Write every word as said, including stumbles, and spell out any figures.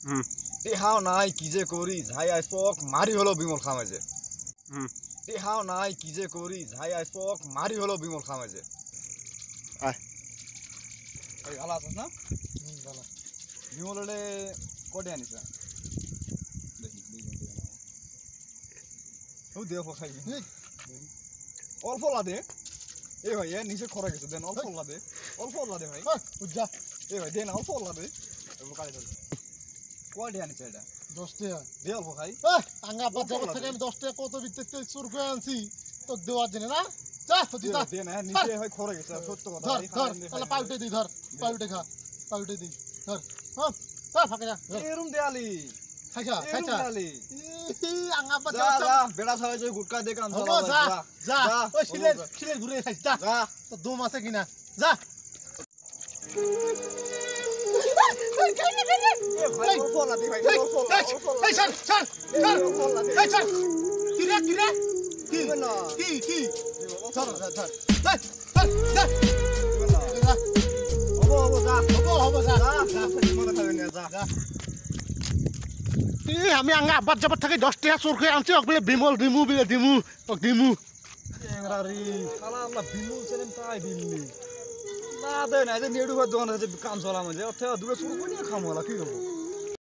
টেহাও নাই কি যে করি ঝাই আই পক মারি হলো বিমল খামাইছে টেহাও নাই কি যে করি ঝাই আই পক মারি হলো বিমল খামাইছে আয় ওই ভালো আছিস না হুম ভালো বিমল হলে কোটে আনিস দেখি ও দেও খাইবি অল্প লাদে এ ভাই এ নিচে খরা গেছে দেন অল্প লাদে অল্প লাদে ভাই বুঝা এ ভাই দেন অল্প লাদে এবার কাটে দাও কোটে আনিস এটা দশ টাকা দে অল্প খাই আঙ্গা বাদ জগৎ থেকে আমি দশ টাকা কত বিতে চুর করে আনছি তো দেওয়ার জন্য না যা তুই তা দে না নিচে হয় খরা গেছে সত্য কথা ধর ধর তাহলে পাউটে দি ধর পাউটে খা পাউটে দি ধর হ্যাঁ তা ফাকে যা এরম দেয়ালি খাইছা খাইছা দেয়ালি ই আঙ্গা বাদ যা যা বেড়া ছাড়াই যে গুটকা দে কাম চলা যা যা ওই সিলের সিলের ঘুরে খাইছ যা যা তো দম আছে কিনা যা ভাই অল্প লাদে ভাই অল্প অল্প এই সর সর সর এই সর কি রে কি রে কি না কি কি ধর ধর ধর ধর ধর যা হবো হবো যা হবো হবো যা যা মনে খাবে না যা যা এই আমি আঙ্গা আব্বার যাবার থেকে দশ টাকা চোর করে আনছি ওগুলো বিমল দিমু বিলে দিমু ও দিমু এংরারি শালা আমরা বিমল ছিলাম তাই দিল্লি না দে না যে নেড়ু ভাই দোকান আছে কাম চলা মানে অর্থে দূরে শুরু করি খামলা কি হবো